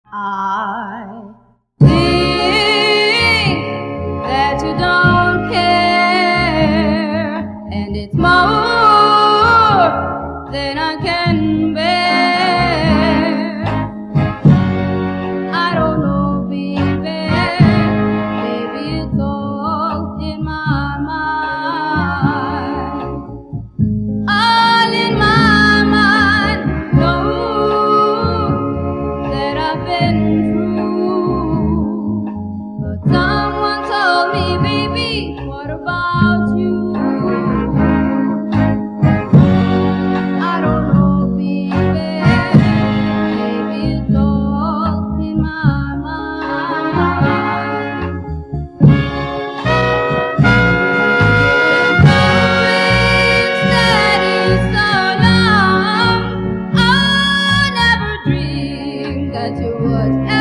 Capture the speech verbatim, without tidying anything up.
I think that you don't care, and it's more than I can bear. I don't know, baby, maybe it's all in my mind, all in my mind. No, that I've been through, but someone told me, baby, what about you? I don't know, baby, maybe it's all in my mind. Steady so long, I never dreamed that you would